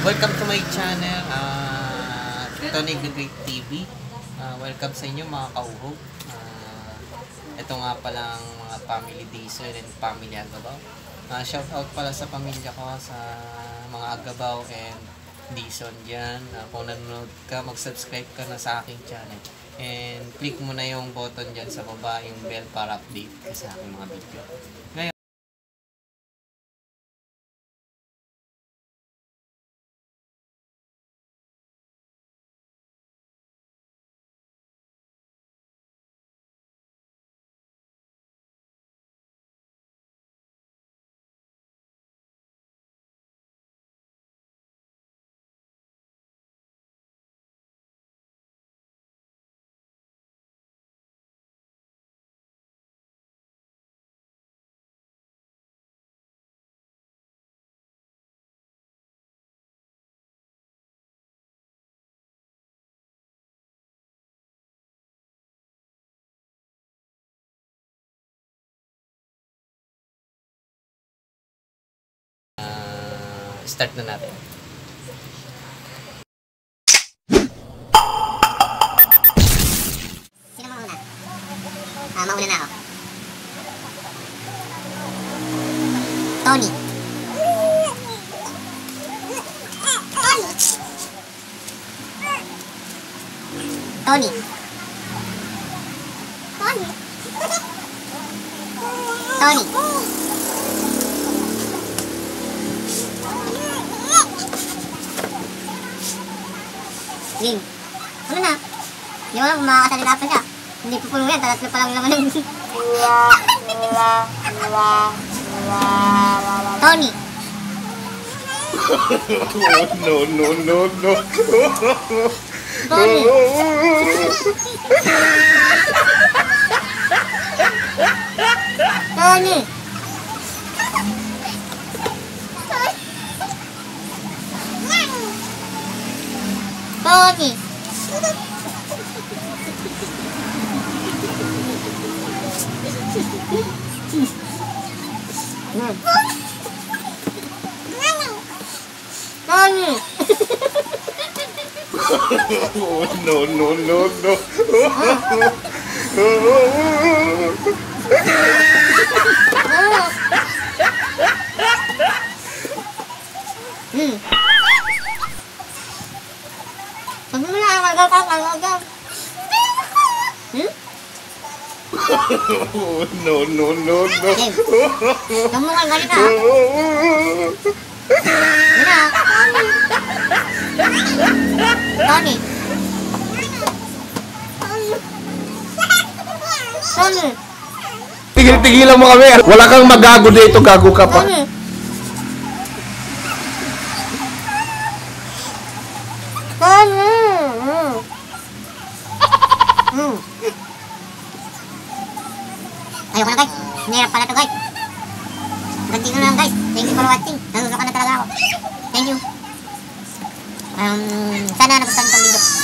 Welcome to my channel, Tony The Great TV. Welcome sa inyo mga kauhog. Ito nga palang mga family Diesel and family Agabaw. Shout out pala sa pamilya ko, sa mga Agabaw and Diesel dyan. Kung nanonood ka, mag-subscribe ka na sa aking channel. And click mo na yung button dyan sa baba, yung bell para update ka sa aking mga video. Ngayon, start na natin. Sino mauna? Mauna na ako. Tony. Tony. Tony. Green. Ano na? Di ba makakasalita pa siya? Hindi po puno yan, tatatlo pa lang naman ng... Tony. No. Tony. Tony. Tony. Tony. No. Sabi mo na, magagaw. No. Huwag mo kang galit ha. Muna. Tony. Tony. Tigil-tigilan mo kami. Wala kang magago dito, gago ka pa. Tony. Tony. Ayoko na guys. Hinirap pala to guys. Ganti ko na lang guys. Thank you for watching. Nasusuka na talaga ako. Thank you. Sana nagustuhan itong video.